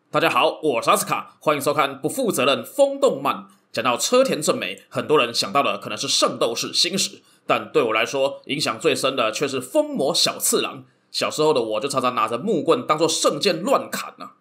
大家好，我是阿斯卡，欢迎收看不负责任风动漫。讲到车田正美，很多人想到的可能是圣斗士星矢，但对我来说，影响最深的却是疯魔小次郎。小时候的我就常常拿着木棍当作圣剑乱砍啊。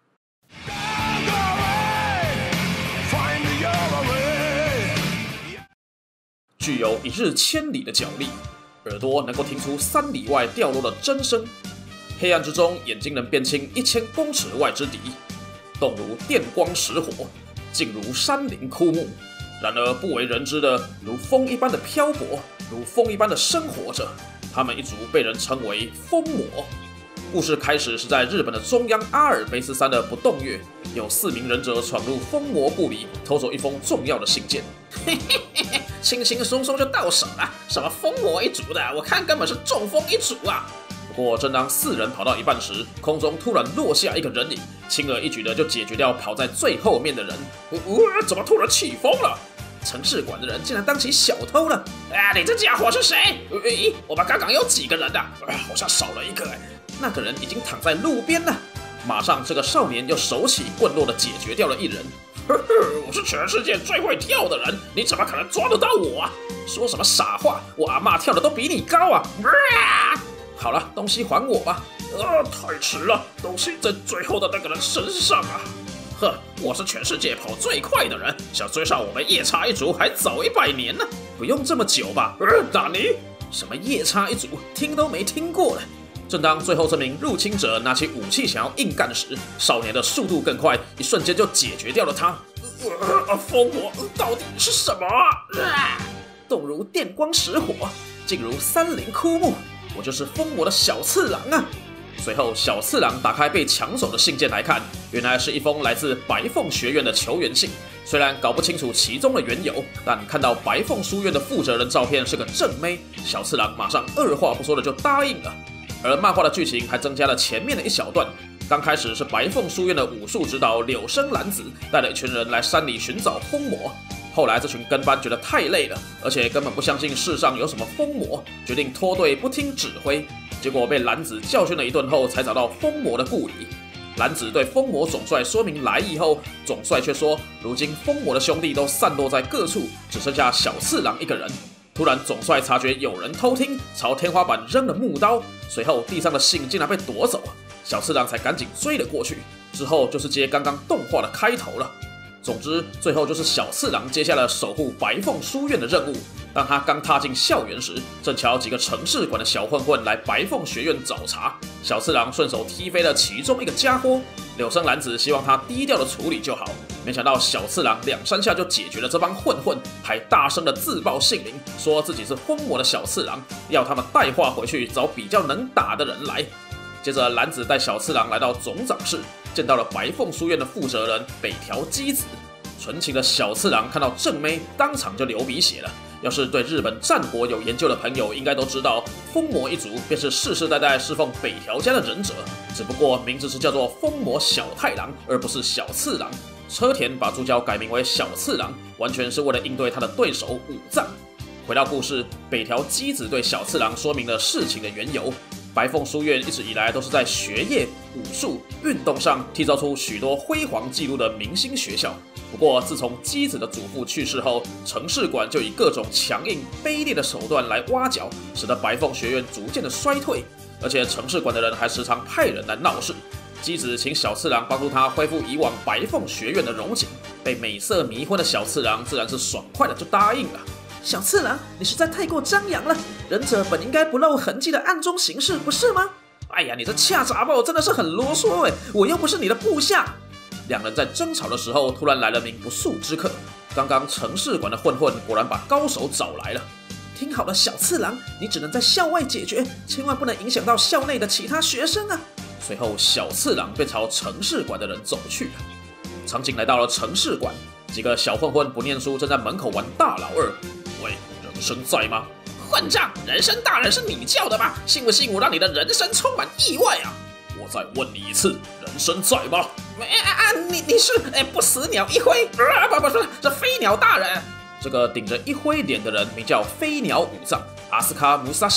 具有一日千里的脚力，耳朵能够听出3里外掉落的真声，黑暗之中眼睛能辨清1000公尺外之敌。动如电光石火，静如山林枯木。然而不为人知的，如风一般的漂泊，如风一般的生活着。他们一族被人称为疯魔。故事开始是在日本的中央阿尔卑斯山的不动岳，有4名忍者闯入疯魔部里，偷走一封重要的信件。轻轻松松就到手了，什么疯魔一族的，我看根本是中风一族啊！不过，正当4人跑到一半时，空中突然落下一个人影，轻而易举的就解决掉跑在最后面的人。怎么突然起风了？城市馆的人竟然当起小偷了！你这家伙是谁？我们刚刚有几个人啊？好像少了一个。那个人已经躺在路边了。马上，这个少年又手起棍落的解决掉了一人。我是全世界最会跳的人，你怎么可能抓得到我啊？说什么傻话！我阿嬷跳的都比你高啊！好了，东西还我吧！太迟了，东西在最后的那个人身上啊！呵，我是全世界跑最快的人，想追上我们夜叉一族还早100年呢。不用这么久吧？打你！什么夜叉一族，听都没听过了。正当最后这名入侵者拿起武器想要硬干时，少年的速度更快，一瞬间就解决掉了他。疯魔到底是什么？动如电光石火，静如山林枯木。我就是疯魔的小次郎啊！随后，小次郎打开被抢走的信件来看，原来是一封来自白凤学院的求援信。虽然搞不清楚其中的缘由，但看到白凤书院的负责人照片是个正妹，小次郎马上二话不说的就答应了。而漫画的剧情还增加了前面的一小段。刚开始是白凤书院的武术指导柳生蓝子带了一群人来山里寻找疯魔。后来这群跟班觉得太累了，而且根本不相信世上有什么疯魔，决定脱队不听指挥。结果被蓝子教训了一顿后，才找到疯魔的故里。蓝子对疯魔总帅说明来意后，总帅却说，如今疯魔的兄弟都散落在各处，只剩下小次郎一个人。突然，总帅察觉有人偷听，朝天花板扔了木刀，随后地上的信竟然被夺走，小次郎才赶紧追了过去。之后就是接刚刚动画的开头了。总之，最后就是小次郎接下了守护白凤书院的任务。当他刚踏进校园时，正巧几个城市馆的小混混来白凤学院找茬，小次郎顺手踢飞了其中一个家伙。柳生蓝子希望他低调的处理就好，没想到小次郎2、3下就解决了这帮混混，还大声的自报姓名，说自己是疯魔的小次郎，要他们带话回去找比较能打的人来。接着，蓝子带小次郎来到总长室，见到了白凤书院的负责人北条基子。纯情的小次郎看到正妹，当场就流鼻血了。要是对日本战国有研究的朋友，应该都知道，疯魔一族便是世世代代侍奉北条家的忍者，只不过名字是叫做疯魔小太郎，而不是小次郎。车田把主角改名为小次郎，完全是为了应对他的对手武藏。回到故事，北条基子对小次郎说明了事情的缘由。白凤书院一直以来都是在学业、武术、运动上缔造出许多辉煌纪录的明星学校。不过，自从基子的祖父去世后，城市馆就以各种强硬、卑劣的手段来挖角，使得白凤学院逐渐的衰退。而且，城市馆的人还时常派人来闹事。基子请小次郎帮助他恢复以往白凤学院的荣景，被美色迷昏的小次郎自然是爽快的就答应了。小次郎，你实在太过张扬了，忍者本应该不露痕迹的暗中行事，不是吗？哎呀，你这恰杂爆真的是很啰嗦哎，我又不是你的部下。2人在争吵的时候，突然来了名不速之客。刚刚城市馆的混混果然把高手找来了。听好了，小次郎，你只能在校外解决，千万不能影响到校内的其他学生啊。随后，小次郎便朝城市馆的人走去了。场景来到了城市馆，几个小混混不念书，正在门口玩大老二。喂，人生在吗？混账！人生大人是你叫的吗？信不信我让你的人生充满意外啊？我再问你一次，人生在吗？你是不死鸟一辉？不是，这飞鸟大人。这个顶着一辉脸的人名叫飞鸟武藏阿斯卡姆萨西，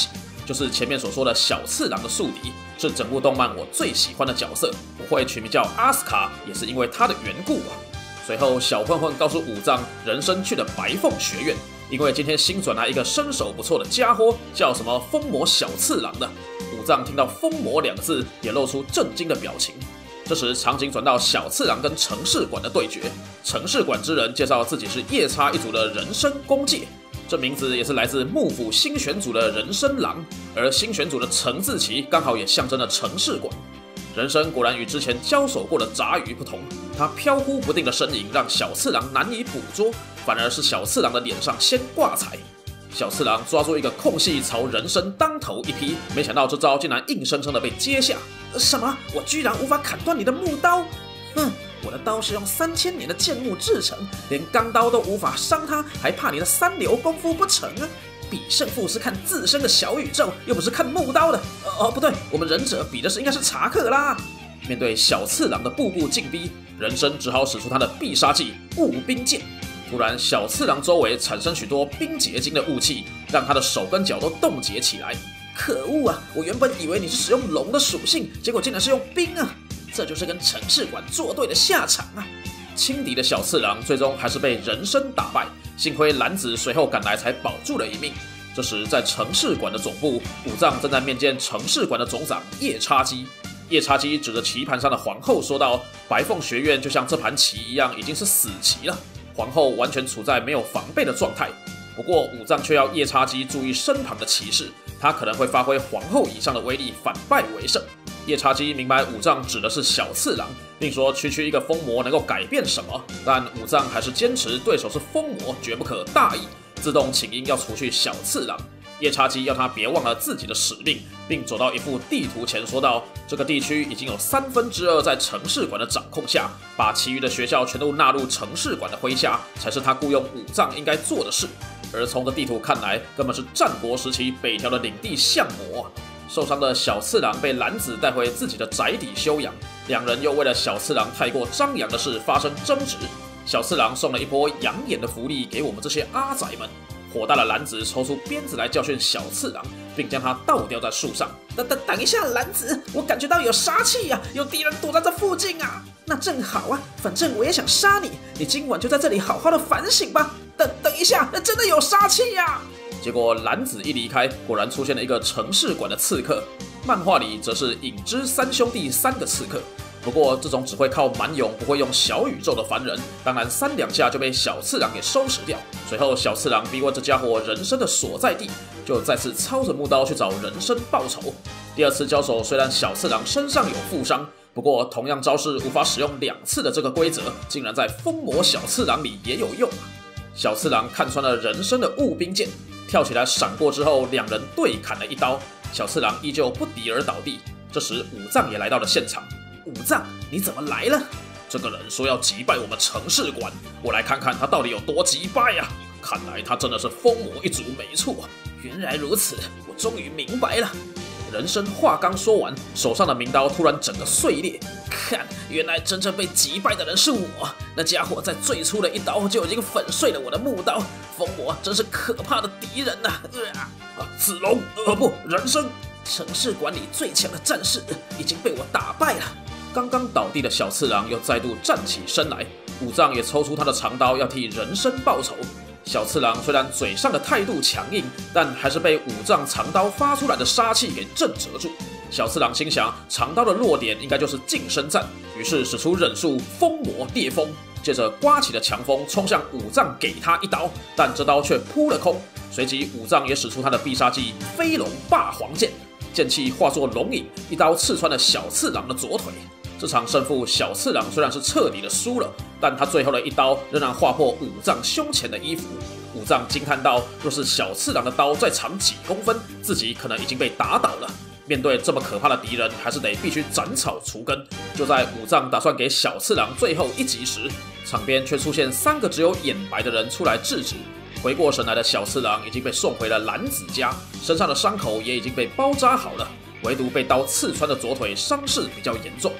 就是前面所说的小次郎的宿敌，是整部动漫我最喜欢的角色。我会取名叫阿斯卡，也是因为他的缘故啊。随后，小混混告诉武藏，人参去了白凤学院，因为今天新转来一个身手不错的家伙，叫什么疯魔小次郎的。武藏听到疯魔2个字，也露出震惊的表情。这时，场景转到小次郎跟城市馆的对决。城市馆之人介绍自己是夜叉一族的人参公介，这名字也是来自幕府新选组的人参郎，而新选组的城字旗刚好也象征了城市馆。人参果然与之前交手过的杂鱼不同，他飘忽不定的身影让小次郎难以捕捉，反而是小次郎的脸上先挂彩。小次郎抓住一个空隙朝人参当头一劈，没想到这招竟然硬生生的被接下。什么？我居然无法砍断你的木刀？哼！我的刀是用3000年的剑木制成，连钢刀都无法伤它，还怕你的3流功夫不成啊？比胜负是看自身的小宇宙，又不是看木刀的。不对，我们忍者比的是应该是查克拉。面对小次郎的步步进逼，人参只好使出他的必杀技雾冰剑。突然，小次郎周围产生许多冰结晶的雾气，让他的手跟脚都冻结起来。可恶啊！我原本以为你是使用龙的属性，结果竟然是用冰啊！这就是跟城市馆作对的下场啊！轻敌的小次郎最终还是被人参打败，幸亏蓝子随后赶来才保住了一命。这时，在城市馆的总部，武藏正在面见城市馆的总长夜叉姬。夜叉姬指着棋盘上的皇后说道：“白凤学院就像这盘棋一样，已经是死棋了。”皇后完全处在没有防备的状态。不过武藏却要夜叉姬注意身旁的骑士，他可能会发挥皇后以上的威力，反败为胜。夜叉姬明白武藏指的是小次郎，并说区区一个疯魔能够改变什么，但武藏还是坚持对手是疯魔，绝不可大意，自动请缨要除去小次郎。夜叉姬要他别忘了自己的使命，并走到一幅地图前说道：“这个地区已经有2/3在城市馆的掌控下，把其余的学校全都纳入城市馆的麾下，才是他雇佣武藏应该做的事。”而从这地图看来，根本是战国时期北条的领地相模。受伤的小次郎被蓝子带回自己的宅邸休养，两人又为了小次郎太过张扬的事发生争执。小次郎送了一波养眼的福利给我们这些阿宅们。火大的蓝子抽出鞭子来教训小次郎，并将他倒吊在树上。等一下，蓝子，我感觉到有杀气呀，有敌人躲在这附近啊！那正好啊，反正我也想杀你，你今晚就在这里好好的反省吧。等一下，真的有杀气呀！结果蓝子一离开，果然出现了一个城市馆的刺客。漫画里则是影之3兄弟3个刺客。不过，这种只会靠蛮勇不会用小宇宙的凡人，当然3两下就被小次郎给收拾掉。随后，小次郎逼问这家伙人参的所在地，就再次操着木刀去找人参报仇。第2次交手，虽然小次郎身上有负伤，不过同样招式无法使用2次的这个规则，竟然在疯魔小次郎里也有用啊！小次郎看穿了人参的雾冰剑，跳起来闪过之后，两人对砍了一刀，小次郎依旧不敌而倒地。这时，武藏也来到了现场。武藏，你怎么来了？这个人说要击败我们城市馆，我来看看他到底有多击败呀！看来他真的是疯魔一族没错。原来如此，我终于明白了。人参话刚说完，手上的名刀突然整个碎裂。看，原来真正被击败的人是我。那家伙在最初的一刀就已经粉碎了我的木刀。疯魔真是可怕的敌人呐！子龙，不，人参。城市馆里最强的战士已经被我打败了。刚刚倒地的小次郎又再度站起身来，武藏也抽出他的长刀要替人参报仇。小次郎虽然嘴上的态度强硬，但还是被武藏长刀发出来的杀气给震慑住。小次郎心想，长刀的弱点应该就是近身战，于是使出忍术疯魔烈风，接着刮起了强风冲向武藏，给他一刀，但这刀却扑了空。随即武藏也使出他的必杀技飞龙霸皇剑，剑气化作龙影，一刀刺穿了小次郎的左腿。这场胜负，小次郎虽然是彻底的输了，但他最后的一刀仍然划破武藏胸前的衣服。武藏惊叹道：“若是小次郎的刀再长几公分，自己可能已经被打倒了。”面对这么可怕的敌人，还是得必须斩草除根。就在武藏打算给小次郎最后一击时，场边却出现3个只有眼白的人出来制止。回过神来的小次郎已经被送回了蓝子家，身上的伤口也已经被包扎好了，唯独被刀刺穿的左腿伤势比较严重。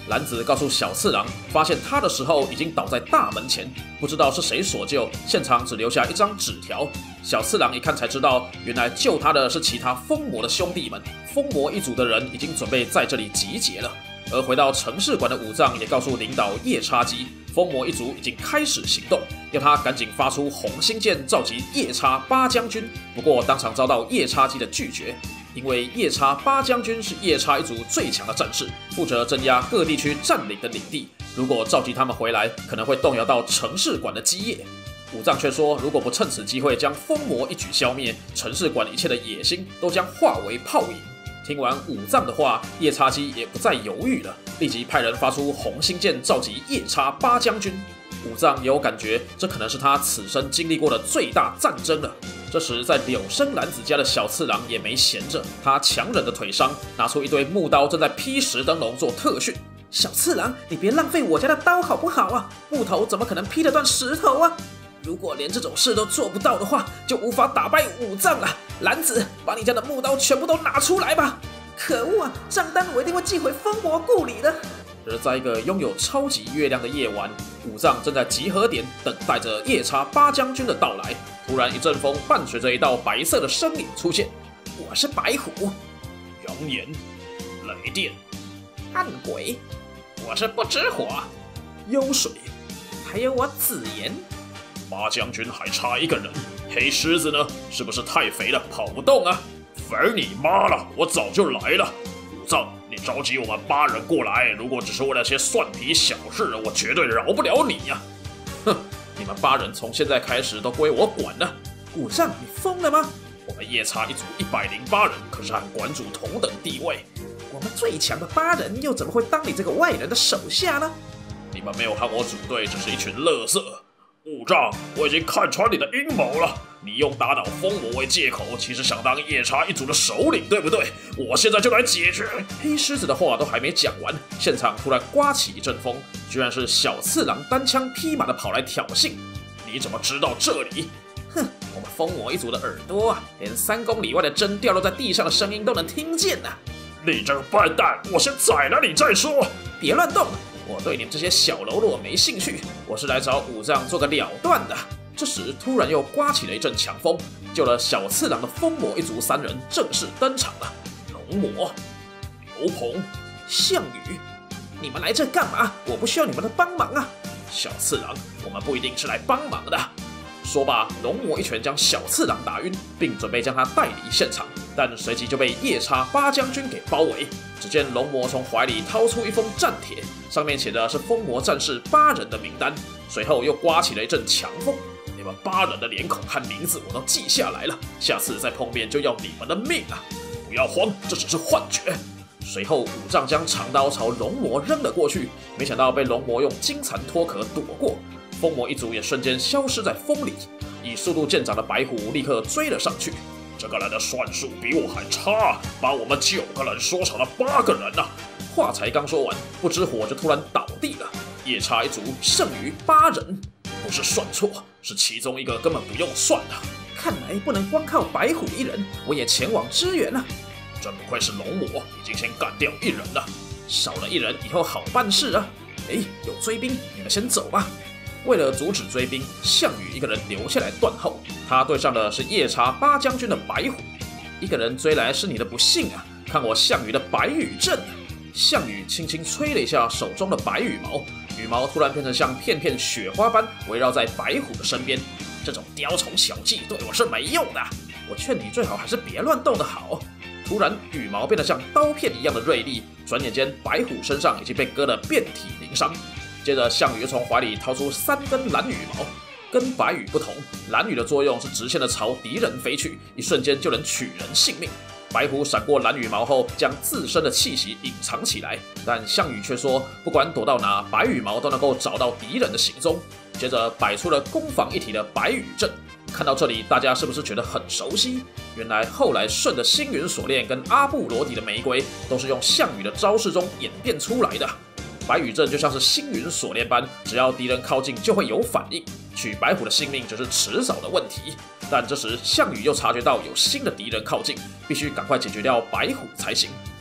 蓝子告诉小次郎，发现他的时候已经倒在大门前，不知道是谁所救，现场只留下一张纸条。小次郎一看才知道，原来救他的是其他疯魔的兄弟们，疯魔一族的人已经准备在这里集结了。而回到城市馆的武藏也告诉领导夜叉姬，疯魔一族已经开始行动，要他赶紧发出红心剑召集夜叉八将军。不过当场遭到夜叉姬的拒绝，因为夜叉八将军是夜叉一族最强的战士，负责镇压各地区占领的领地。如果召集他们回来，可能会动摇到城市馆的基业。武藏却说，如果不趁此机会将疯魔一举消灭，城市馆一切的野心都将化为泡影。听完武藏的话，夜叉姬也不再犹豫了，立即派人发出红心剑召集夜叉八将军。武藏也有感觉，这可能是他此生经历过的最大战争了。这时，在柳生蓝子家的小次郎也没闲着，他强忍着腿伤，拿出一堆木刀，正在劈石灯笼做特训。小次郎，你别浪费我家的刀好不好啊？木头怎么可能劈得断石头啊？如果连这种事都做不到的话，就无法打败武藏了。蓝子，把你家的木刀全部都拿出来吧！可恶啊，账单我一定会寄回疯魔故里的。而在一个拥有超级月亮的夜晚，武藏正在集合点等待着夜叉八将军的到来。突然一阵风伴随着一道白色的身影出现，我是白虎。扬言，雷电，暗鬼，我是不知火。幽水，还有我紫炎。八将军还差一个人，黑狮子呢？是不是太肥了，跑不动啊？肥你妈了！我早就来了。武藏，你召集我们8人过来，如果只是为了些蒜皮小事，我绝对饶不了你呀！哼，你们8人从现在开始都归我管了。武藏，你疯了吗？我们夜叉一族108人，可是和馆主同等地位。我们最强的8人，又怎么会当你这个外人的手下呢？你们没有和我组队，只是一群垃圾。武藏，我已经看穿你的阴谋了。你用打倒疯魔为借口，其实想当夜叉一族的首领，对不对？我现在就来解决。黑狮子的话都还没讲完，现场突然刮起一阵风，居然是小次郎单枪匹马的跑来挑衅。你怎么知道这里？哼，我们疯魔一族的耳朵啊，连3公里外的针掉落在地上的声音都能听见啊！你这个笨蛋，我先宰了你再说。别乱动！我对你们这些小喽啰没兴趣，我是来找武藏做个了断的。这时突然又刮起了一阵强风，救了小次郎的疯魔一族3人正式登场了。龙魔、牛棚、项羽，你们来这干嘛？我不需要你们的帮忙啊！小次郎，我们不一定是来帮忙的。说罢，龙魔一拳将小次郎打晕，并准备将他带离现场，但随即就被夜叉八将军给包围。只见龙魔从怀里掏出一封战帖，上面写的是疯魔战士8人的名单。随后又刮起了一阵强风，你们8人的脸孔和名字我都记下来了，下次再碰面就要你们的命啊！不要慌，这只是幻觉。随后武藏将长刀朝龙魔扔了过去，没想到被龙魔用金蝉脱壳躲过。疯魔一族也瞬间消失在风里，以速度见长的白虎立刻追了上去。这个人的算术比我还差，把我们9个人说成了8个人啊！话才刚说完，不知火就突然倒地了。夜叉一族剩余8人，不是算错，是其中一个根本不用算的。看来不能光靠白虎一人，我也前往支援了。真不愧是龙魔，已经先干掉1人了，少了1人以后好办事啊！有追兵，你们先走吧。为了阻止追兵，项羽一个人留下来断后。他对上的是夜叉八将军的白虎。一个人追来是你的不幸啊！看我项羽的白羽阵！项羽轻轻吹了一下手中的白羽毛，羽毛突然变成像片片雪花般围绕在白虎的身边。这种雕虫小技对我是没用的，我劝你最好还是别乱动的好。突然，羽毛变得像刀片一样的锐利，转眼间白虎身上已经被割得遍体鳞伤。接着，项羽又从怀里掏出3根蓝羽毛，跟白羽不同，蓝羽的作用是直线的朝敌人飞去，一瞬间就能取人性命。白虎闪过蓝羽毛后，将自身的气息隐藏起来，但项羽却说，不管躲到哪，白羽毛都能够找到敌人的行踪。接着摆出了攻防一体的白羽阵。看到这里，大家是不是觉得很熟悉？原来后来舜的星云锁链跟阿布罗迪的玫瑰，都是用项羽的招式中演变出来的。白羽阵就像是星云锁链般，只要敌人靠近就会有反应，取白虎的性命只是迟早的问题。但这时项羽又察觉到有新的敌人靠近，必须赶快解决掉白虎才行。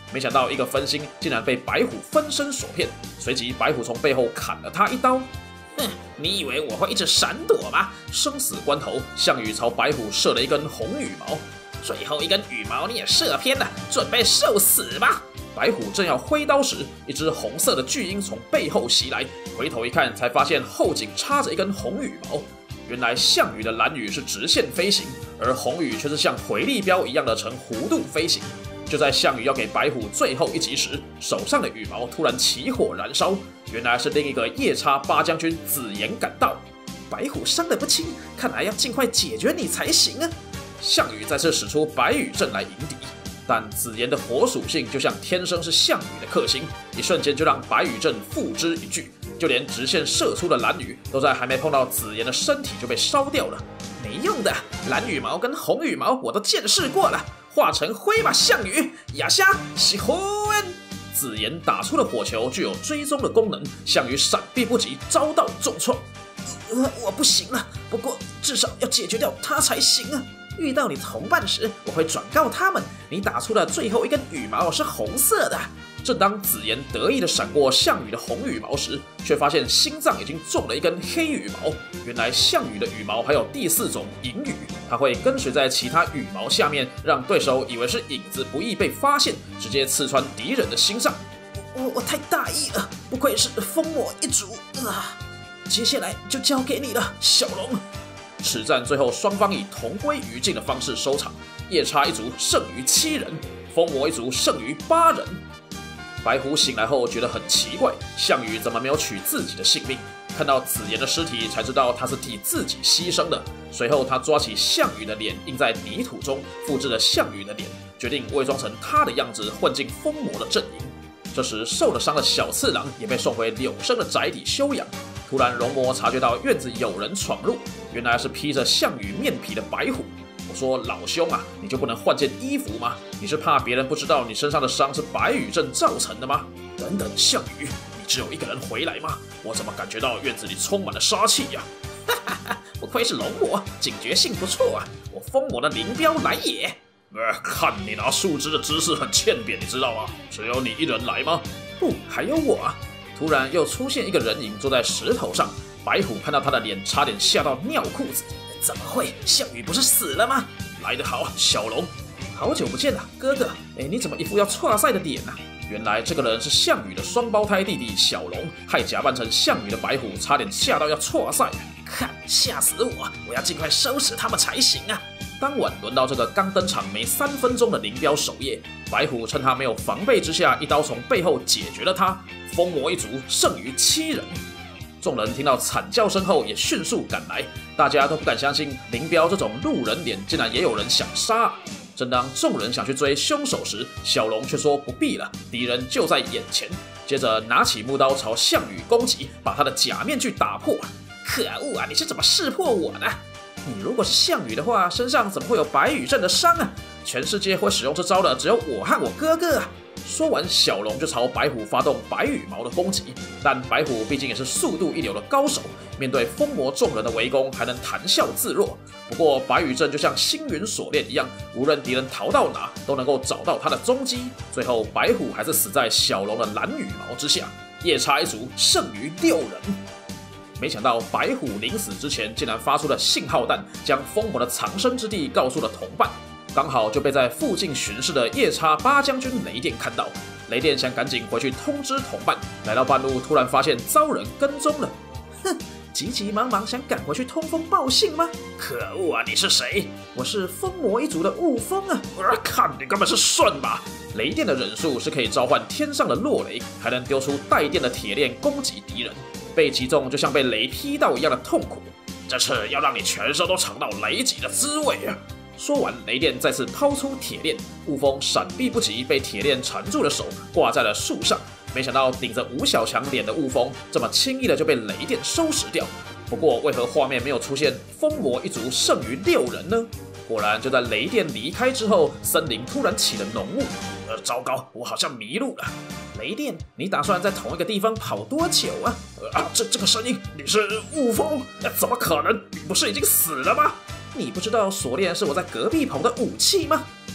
没想到一个分心，竟然被白虎分身所骗。随即白虎从背后砍了他一刀。哼，你以为我会一直闪躲吗？生死关头，项羽朝白虎射了一根红羽毛。最后一根羽毛你也射偏了，准备受死吧！白虎正要挥刀时，一只红色的巨鹰从背后袭来，回头一看，才发现后颈插着一根红羽毛。原来项羽的蓝羽是直线飞行，而红羽却是像回力镖一样的呈弧度飞行。就在项羽要给白虎最后一击时，手上的羽毛突然起火燃烧，原来是另一个夜叉八将军子言赶到。白虎伤得不轻，看来要尽快解决你才行啊！项羽再次使出白羽阵来迎敌，但子言的火属性就像天生是项羽的克星，一瞬间就让白羽阵付之一炬，就连直线射出的蓝羽都在还没碰到子言的身体就被烧掉了。没用的，蓝羽毛跟红羽毛我都见识过了，化成灰吧，项羽！压下喜欢。子言打出的火球具有追踪的功能，项羽闪避不及，遭到重创。我不行了，不过至少要解决掉他才行啊！遇到你同伴时，我会转告他们，你打出的最后一根羽毛是红色的。正当子言得意地闪过项羽的红羽毛时，却发现心脏已经中了一根黑羽毛。原来项羽的羽毛还有第4种隐羽，它会跟随在其他羽毛下面，让对手以为是影子，不易被发现，直接刺穿敌人的心脏。我太大意了，不愧是封魔一族啊！接下来就交给你了，小龙。此战最后双方以同归于尽的方式收场，夜叉一族胜于7人，封魔一族胜于8人。白虎醒来后觉得很奇怪，项羽怎么没有取自己的性命？看到子言的尸体，才知道他是替自己牺牲的。随后他抓起项羽的脸印在泥土中，复制了项羽的脸，决定伪装成他的样子混进封魔的阵营。这时受了伤的小次郎也被送回柳生的宅邸休养。突然，容嬷察觉到院子有人闯入，原来是披着项羽面皮的白虎。我说：“老兄啊，你就不能换件衣服吗？你是怕别人不知道你身上的伤是白羽阵造成的吗？”等等，项羽，你只有一个人回来吗？我怎么感觉到院子里充满了杀气呀？哈哈哈，不愧是容嬷，警觉性不错啊！我封魔的灵镖来也！看你拿树枝的姿势很欠扁，你知道吗？只有你一人来吗？不，还有我啊！突然又出现一个人影坐在石头上，白虎看到他的脸，差点吓到尿裤子。怎么会？项羽不是死了吗？来得好，小龙！好久不见了，哥哥！你怎么一副要挫赛的脸啊？原来这个人是项羽的双胞胎弟弟小龙，害假扮成项羽的白虎差点吓到要挫赛。看，吓死我！我要尽快收拾他们才行啊！当晚轮到这个刚登场没3分钟的灵镖守夜，白虎趁他没有防备之下，一刀从背后解决了他，封魔一族胜于7人。众人听到惨叫声后也迅速赶来，大家都不敢相信灵镖这种路人脸竟然也有人想杀。正当众人想去追凶手时，小龙却说不必了，敌人就在眼前。接着拿起木刀朝项羽攻击，把他的假面具打破。可恶啊！你是怎么识破我的？你如果是项羽的话，身上怎么会有白羽阵的伤啊？全世界会使用这招的只有我和我哥哥啊！说完，小龙就朝白虎发动白羽毛的攻击。但白虎毕竟也是速度一流的高手，面对封魔众人的围攻，还能谈笑自若。不过白羽阵就像星云锁链一样，无论敌人逃到哪，都能够找到他的踪迹。最后，白虎还是死在小龙的蓝羽毛之下，夜叉一族胜于6人。没想到白虎临死之前，竟然发出了信号弹，将封魔的藏身之地告诉了同伴。刚好就被在附近巡视的夜叉八将军雷电看到，雷电想赶紧回去通知同伴，来到半路突然发现遭人跟踪了。哼，急急忙忙想赶回去通风报信吗？可恶啊！你是谁？我是封魔一族的雾峰啊！看你根本是顺吧！雷电的忍术是可以召唤天上的落雷，还能丢出带电的铁链攻击敌人，被击中就像被雷劈到一样的痛苦。这次要让你全身都尝到雷击的滋味啊！说完，雷电再次抛出铁链，雾峰闪避不及，被铁链缠住了手，挂在了树上。没想到顶着吴小强脸的雾峰，这么轻易的就被雷电收拾掉。不过，为何画面没有出现封魔一族胜于6人呢？果然，就在雷电离开之后，森林突然起了浓雾。糟糕，我好像迷路了。雷电，你打算在同一个地方跑多久啊？这个声音，你是雾峰？怎么可能？你不是已经死了吗？你不知道锁链是我在隔壁棚的武器吗？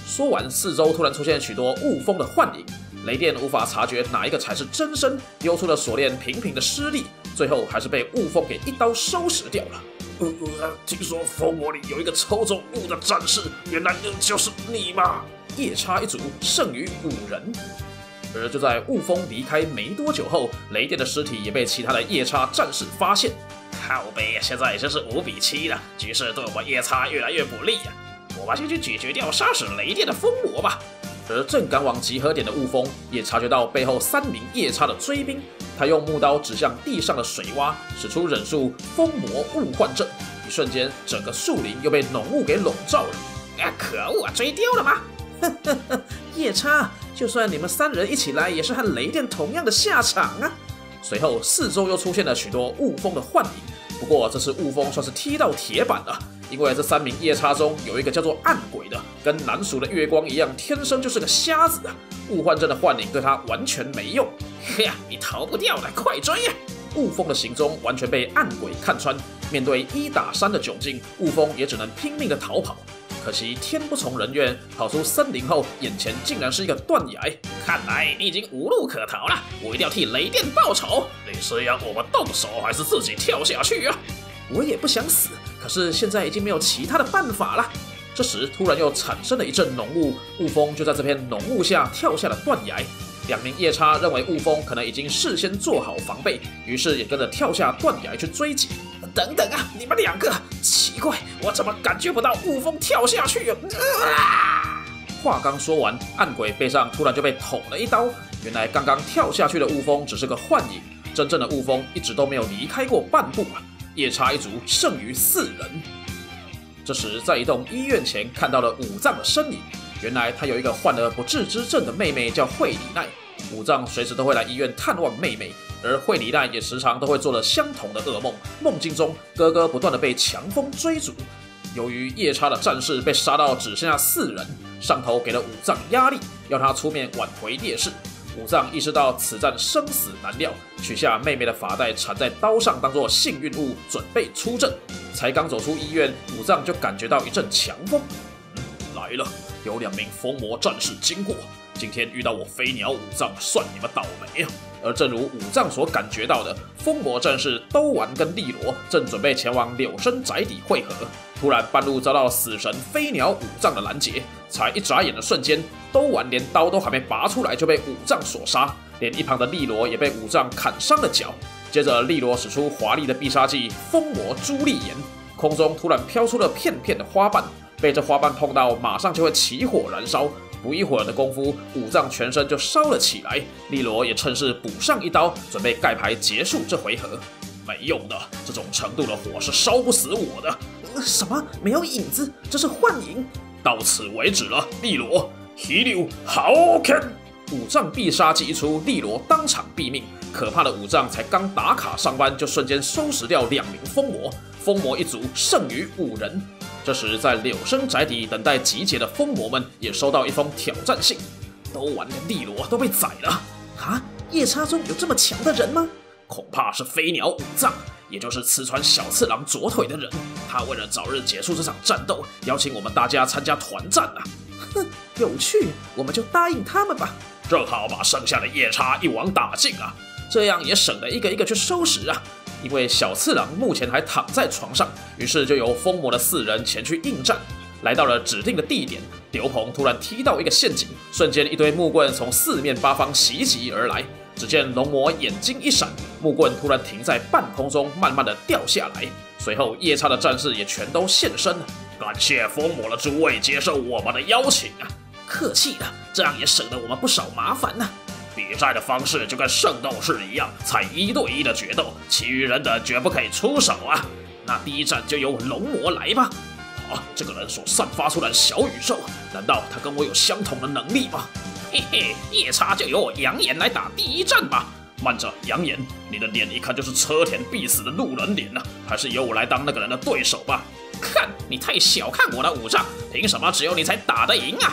说完，四周突然出现许多雾峰的幻影，雷电无法察觉哪一个才是真身，丢出的锁链频频的失利，最后还是被雾峰给一刀收拾掉了。 听说封魔里有一个抽中雾的战士，原来就是你吗？ 夜叉一族剩余5人。而就在雾峰离开没多久后，雷电的尸体也被其他的夜叉战士发现。 靠北，现在已经是5-7了，局势对我们夜叉越来越不利啊！我们先去解决掉杀死雷电的封魔吧。 而正赶往集合点的雾峰也察觉到背后3名夜叉的追兵，他用木刀指向地上的水洼，使出忍术封魔雾幻阵，一瞬间整个树林又被浓雾给笼罩了。 可恶啊，追丢了吗？ 夜叉，就算你们3人一起来，也是和雷电同样的下场啊！随后四周又出现了许多雾峰的幻影，不过这次雾峰算是踢到铁板了。因为这3名夜叉中有一个叫做暗鬼的，跟南蜀的月光一样，天生就是个瞎子啊！雾幻阵的幻影对他完全没用。 你逃不掉的，快追啊！ 雾峰的行踪完全被暗鬼看穿，面对1打3的窘境，雾峰也只能拼命的逃跑。可惜天不从人愿，跑出森林后，眼前竟然是一个断崖。 看来你已经无路可逃了，我一定要替雷电报仇！你是要我们动手，还是自己跳下去啊？ 我也不想死，可是现在已经没有其他的办法了。这时突然又产生了一阵浓雾，雾峰就在这片浓雾下跳下了断崖。2名夜叉认为雾峰可能已经事先做好防备，于是也跟着跳下断崖去追击。 等等啊，你们2个，奇怪，我怎么感觉不到雾峰跳下去啊？ 话刚说完，暗鬼背上突然就被捅了一刀。原来刚刚跳下去的雾峰只是个幻影，真正的雾峰一直都没有离开过半步啊！夜叉一族剩余4人。这时，在一栋医院前看到了武藏的身影。原来他有一个患了不治之症的妹妹，叫惠里奈。武藏随时都会来医院探望妹妹，而惠里奈也时常都会做了相同的噩梦，梦境中哥哥不断的被强风追逐。由于夜叉的战士被杀到只剩下4人，上头给了武藏压力，要他出面挽回劣势。武藏意识到此战生死难料，取下妹妹的发带缠在刀上，当作幸运物，准备出阵。才刚走出医院，武藏就感觉到一阵强风。来了，有2名封魔战士经过。今天遇到我飞鸟武藏，算你们倒霉啊！而正如武藏所感觉到的，封魔战士兜丸跟利罗正准备前往柳生宅邸会合，突然半路遭到死神飞鸟武藏的拦截，才一眨眼的瞬间，兜丸连刀都还没拔出来就被武藏所杀，连一旁的利罗也被武藏砍伤了脚。接着利罗使出华丽的必杀技封魔朱丽叶，空中突然飘出了片片的花瓣，被这花瓣碰到马上就会起火燃烧。不一会儿的功夫，武藏全身就烧了起来，利罗也趁势补上一刀，准备盖牌结束这回合。没用的，这种程度的火是烧不死我的。 什么？没有影子？这是幻影？ 到此为止了，利罗。一溜好看！ 武藏必杀技一出，利罗当场毙命。可怕的武藏才刚打卡上班，就瞬间收拾掉2名封魔，封魔一族剩余5人。这时，在柳生宅邸等待集结的封魔们也收到一封挑战信，兜丸跟利罗都被宰了。 啊，夜叉中有这么强的人吗？ 恐怕是飞鸟武藏，也就是刺穿小次郎左腿的人。他为了早日结束这场战斗，邀请我们大家参加团战啊！ 哼，有趣，我们就答应他们吧。 正好把剩下的夜叉一网打尽啊， 这样也省得一个一个去收拾啊。因为小次郎目前还躺在床上，于是就由封魔的4人前去应战。来到了指定的地点，刘鹏突然踢到一个陷阱，瞬间一堆木棍从4面8方袭击而来。只见龙魔眼睛一闪，木棍突然停在半空中，慢慢的掉下来。随后夜叉的战士也全都现身了。 感谢封魔的诸位接受我们的邀请啊！ 客气了，这样也省得我们不少麻烦呢。 比赛的方式就跟圣斗士一样，采1对1的决斗，其余人等绝不可以出手啊！那第一战就由龙魔来吧。这个人所散发出来的小宇宙，难道他跟我有相同的能力吗？嘿嘿，夜叉就由我杨岩来打第一战吧。慢着，杨岩，你的脸一看就是车田必死的路人脸啊，还是由我来当那个人的对手吧。 看，你太小看我了，武藏，凭什么只有你才打得赢啊？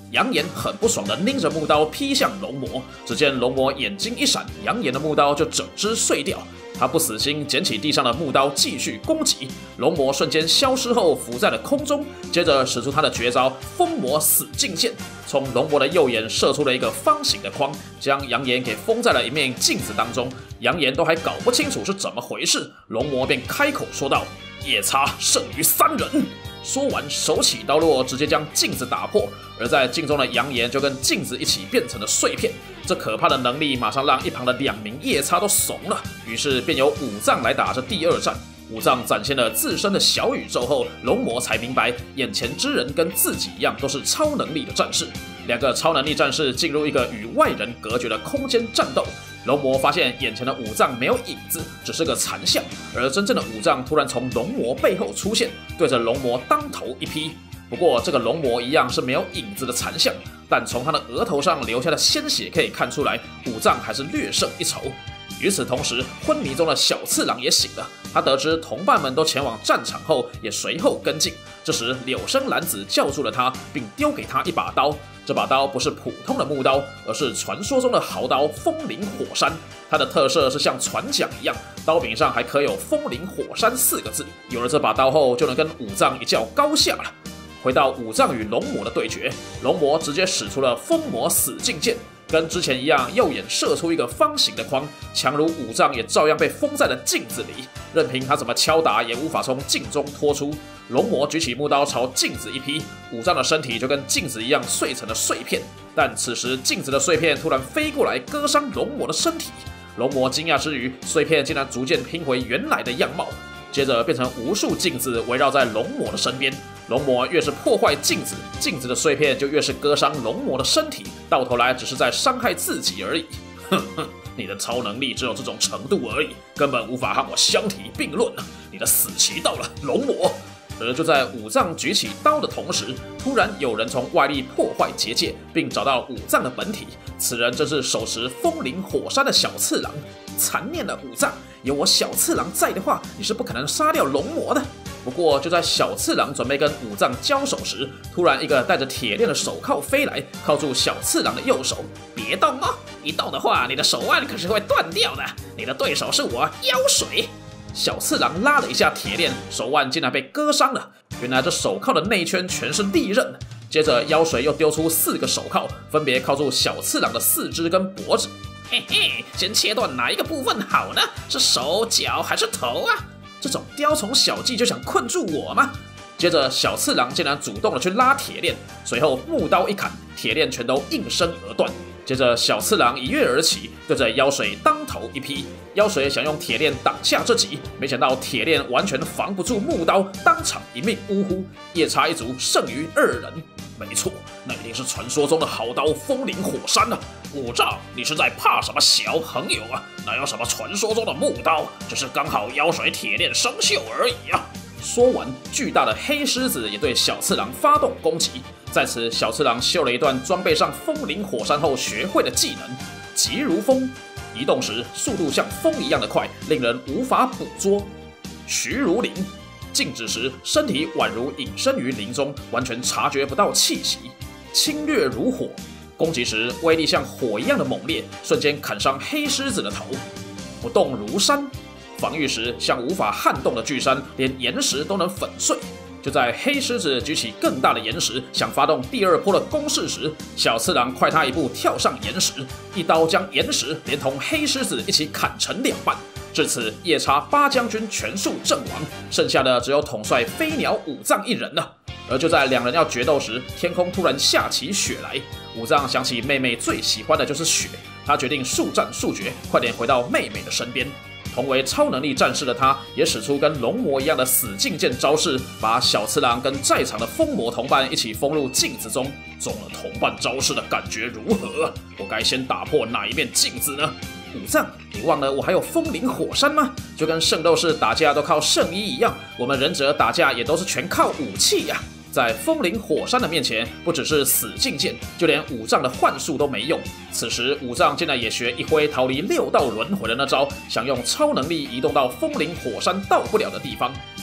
杨岩很不爽的拎着木刀劈向龙魔，只见龙魔眼睛一闪，杨岩的木刀就整只碎掉。他不死心，捡起地上的木刀继续攻击。龙魔瞬间消失后浮在了空中，接着使出他的绝招封魔死境剑，从龙魔的右眼射出了一个方形的框，将杨岩给封在了一面镜子当中。杨岩都还搞不清楚是怎么回事，龙魔便开口说道：“夜叉胜于3人。”说完，手起刀落，直接将镜子打破。而在镜中的杨岩就跟镜子一起变成了碎片。这可怕的能力马上让一旁的2名夜叉都怂了，于是便由武藏来打这第2战。武藏展现了自身的小宇宙后，龙魔才明白眼前之人跟自己一样都是超能力的战士。2个超能力战士进入一个与外人隔绝的空间战斗。龙魔发现眼前的武藏没有影子，只是个残像，而真正的武藏突然从龙魔背后出现，对着龙魔当头一劈。不过这个龙魔一样是没有影子的残像，但从他的额头上流下的鲜血可以看出来，武藏还是略胜一筹。与此同时，昏迷中的小次郎也醒了。他得知同伴们都前往战场后，也随后跟进。这时，柳生男子叫住了他，并丢给他一把刀。这把刀不是普通的木刀，而是传说中的豪刀风林火山。它的特色是像船桨一样，刀柄上还刻有风林火山4个字。有了这把刀后，就能跟武藏一较高下了。回到武藏与龙魔的对决，龙魔直接使出了封魔死境剑。跟之前一样，右眼射出一个方形的框，强如武藏也照样被封在了镜子里，任凭他怎么敲打也无法从镜中脱出。龙魔举起木刀朝镜子一劈，武藏的身体就跟镜子一样碎成了碎片。但此时镜子的碎片突然飞过来，割伤龙魔的身体。龙魔惊讶之余，碎片竟然逐渐拼回原来的样貌。接着变成无数镜子围绕在龙魔的身边，龙魔越是破坏镜子，镜子的碎片就越是割伤龙魔的身体，到头来只是在伤害自己而已。哼哼，你的超能力只有这种程度而已，根本无法和我相提并论啊！你的死期到了，龙魔！而就在武藏举起刀的同时，突然有人从外力破坏结界，并找到武藏的本体。此人正是手持风林火山的小次郎。残念的武藏，有我小次郎在的话，你是不可能杀掉龙魔的。不过就在小次郎准备跟武藏交手时，突然一个戴着铁链的手铐飞来，铐住小次郎的右手。 别动哦，一动的话，你的手腕可是会断掉的。你的对手是我妖水。 小次郎拉了一下铁链，手腕竟然被割伤了。原来这手铐的内圈全是利刃。接着妖水又丢出4个手铐，分别铐住小次郎的4肢跟脖子。 嘿嘿，先切断哪一个部分好呢？是手、脚还是头啊？ 这种雕虫小技就想困住我吗？接着小次郎竟然主动的去拉铁链，随后木刀一砍，铁链全都应声而断。接着小次郎一跃而起，对着妖水当头一劈。妖水想用铁链挡下这击，没想到铁链完全防不住木刀，当场一命呜呼。夜叉一族剩余2人。没错，那一定是传说中的好刀风林火山啊！武藏，你是在怕什么小朋友啊？哪有什么传说中的木刀，只是刚好妖水铁链生锈而已啊！说完，巨大的黑狮子也对小次郎发动攻击。在此，小次郎秀了一段装备上风林火山后学会的技能——疾如风。移动时速度像风一样的快，令人无法捕捉。徐如林。静止时，身体宛如隐身于林中，完全察觉不到气息。侵略如火，攻击时威力像火一样的猛烈，瞬间砍伤黑狮子的头。不动如山，防御时像无法撼动的巨山，连岩石都能粉碎。就在黑狮子举起更大的岩石，想发动第2波的攻势时，小次郎快他一步跳上岩石，一刀将岩石连同黑狮子一起砍成2半。至此，夜叉8将军全数阵亡，剩下的只有统帅飞鸟武藏1人了。而就在2人要决斗时，天空突然下起雪来。武藏想起妹妹最喜欢的就是雪，他决定速战速决，快点回到妹妹的身边。同为超能力战士的他，也使出跟龙魔一样的死境剑招式，把小次郎跟在场的封魔同伴一起封入镜子中。中了同伴招式的感觉如何？我该先打破哪一面镜子呢？武藏，你忘了我还有风林火山吗？就跟圣斗士打架都靠圣衣一样，我们忍者打架也都是全靠武器呀。在风林火山的面前，不只是死境剑，就连武藏的幻术都没用。此时，武藏竟然也学一辉逃离6道轮回的那招，想用超能力移动到风林火山到不了的地方。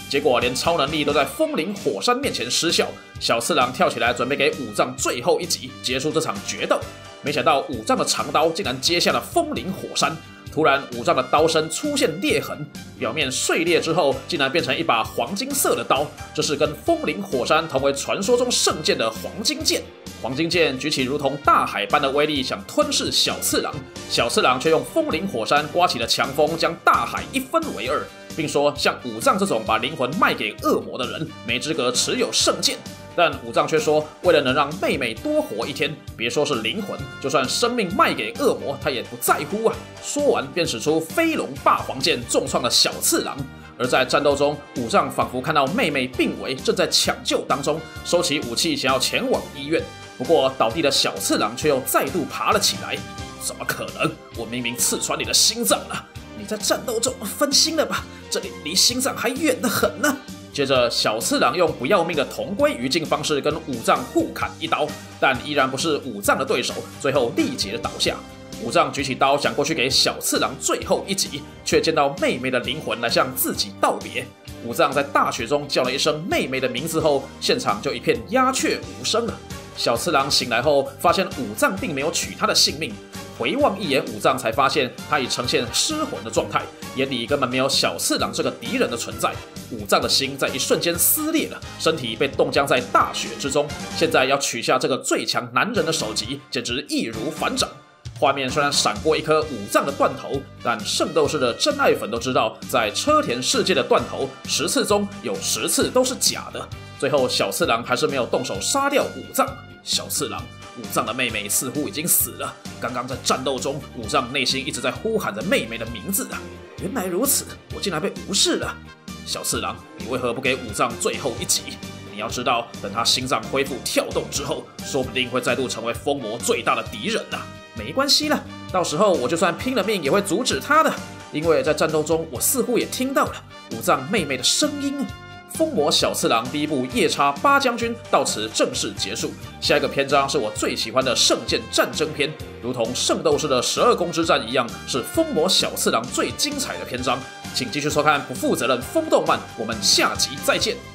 结果连超能力都在风林火山面前失效。小次郎跳起来准备给武藏最后一击，结束这场决斗。没想到武藏的长刀竟然接下了风林火山。突然，武藏的刀身出现裂痕，表面碎裂之后，竟然变成一把黄金色的刀。这是跟风林火山同为传说中圣剑的黄金剑。黄金剑举起如同大海般的威力，想吞噬小次郎。小次郎却用风林火山刮起的强风，将大海一分为二，并说像武藏这种把灵魂卖给恶魔的人，没资格持有圣剑。但武藏却说，为了能让妹妹多活一天，别说是灵魂，就算生命卖给恶魔，他也不在乎啊！说完便使出飞龙霸皇剑，重创了小次郎。而在战斗中，武藏仿佛看到妹妹病危，正在抢救当中，收起武器想要前往医院。不过倒地的小次郎却又再度爬了起来。怎么可能？我明明刺穿你的心脏了！你在战斗中分心了吧？这里离心脏还远得很呢。接着，小次郎用不要命的同归于尽方式跟武藏互砍一刀，但依然不是武藏的对手，最后力竭倒下。武藏举起刀想过去给小次郎最后一击，却见到妹妹的灵魂来向自己道别。武藏在大雪中叫了一声妹妹的名字后，现场就一片鸦雀无声了。小次郎醒来后，发现武藏并没有取他的性命。回望一眼武藏，才发现他已呈现失魂的状态，眼里根本没有小次郎这个敌人的存在。武藏的心在一瞬间撕裂了，身体被冻僵在大雪之中。现在要取下这个最强男人的首级，简直易如反掌。画面虽然闪过一颗武藏的断头，但圣斗士的真爱粉都知道，在车田世界的断头10次中有10次都是假的。最后，小次郎还是没有动手杀掉武藏。小次郎，武藏的妹妹似乎已经死了。刚刚在战斗中，武藏内心一直在呼喊着妹妹的名字啊！原来如此，我竟然被无视了。小次郎，你为何不给武藏最后一击？你要知道，等他心脏恢复跳动之后，说不定会再度成为疯魔最大的敌人啊！没关系了，到时候我就算拼了命也会阻止他的，因为在战斗中我似乎也听到了武藏妹妹的声音。疯魔小次郎第一部夜叉八将军到此正式结束。下一个篇章是我最喜欢的圣剑战争篇，如同圣斗士的12宫之战一样，是疯魔小次郎最精彩的篇章。请继续收看不负责任疯动漫，我们下集再见。